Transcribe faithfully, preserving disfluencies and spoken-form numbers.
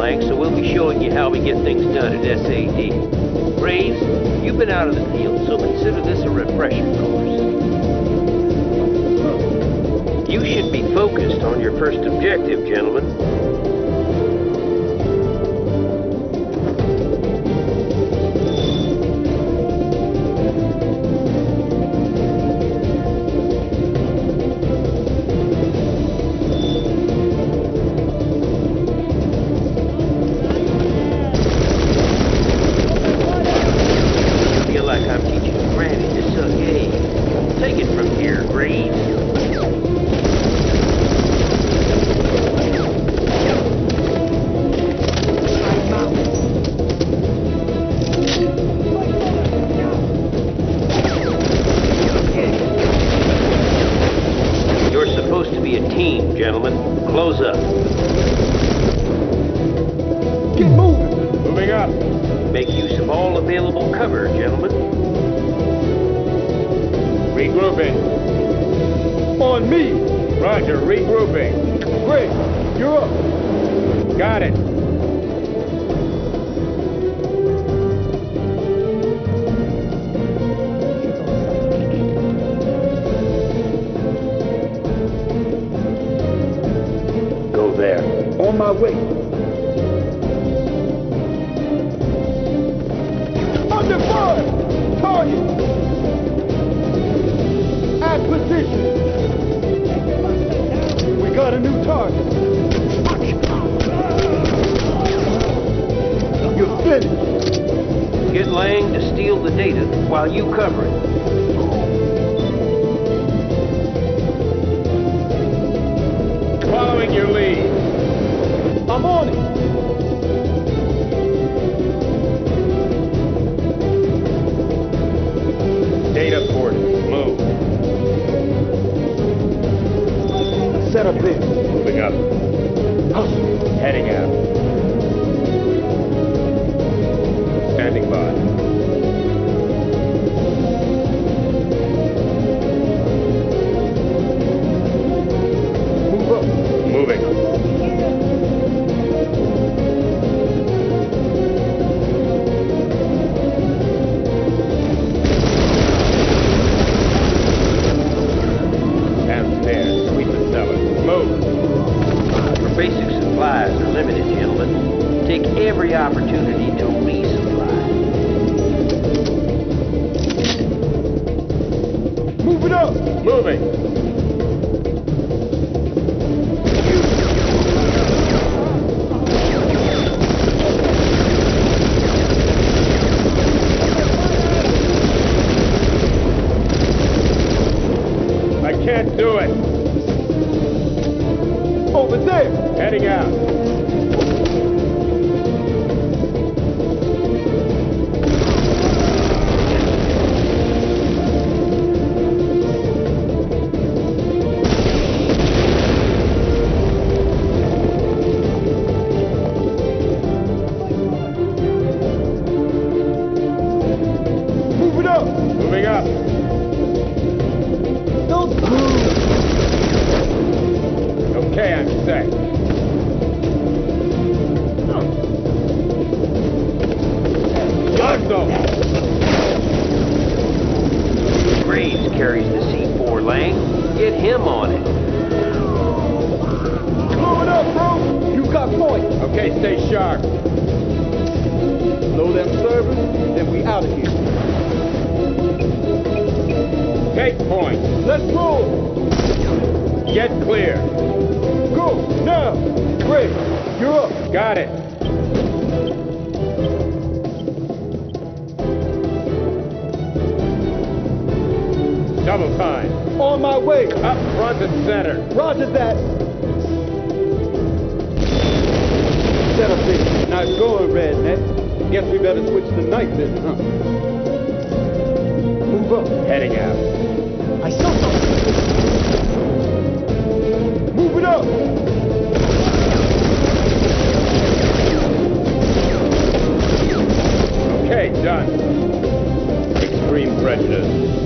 Lang, so we'll be showing you how we get things done at S A D. Graves, you've been out of the field, so consider this a refresher course. You should be focused on your first objective, gentlemen. Gentlemen, close up. Get moving. Moving up. Make use of all available cover, gentlemen. Regrouping. On me. Roger, regrouping. Great. You're up. Got it. On my way. Under fire! Target! At position! We got a new target. You're finished. Get Lang to steal the data while you cover it. Following your lead. I'm on it. Data port. Move. Set up there. Moving up. Hustle. Heading out. Standing by. Move up. Moving. Basic supplies are limited, gentlemen. Take every opportunity to resupply. Move it up! Moving. I can't do it. Over there! Heading out. Move it up! Moving up. Don't move! Okay, I'm set. Graves carries the C four, Lang. Get him on it. Blow it up, bro! You got point! Okay, stay sharp. Load them servers, then we out of here. Take point. Let's roll! Get clear. Go, now! Great, you're up. Got it. Double time. On my way. Up front and center. Roger that. Set up there. Nice going, Redneck. Guess we better switch to night vision, huh? Move up. Heading out. I saw something. Move it up. Okay, done. Extreme prejudice.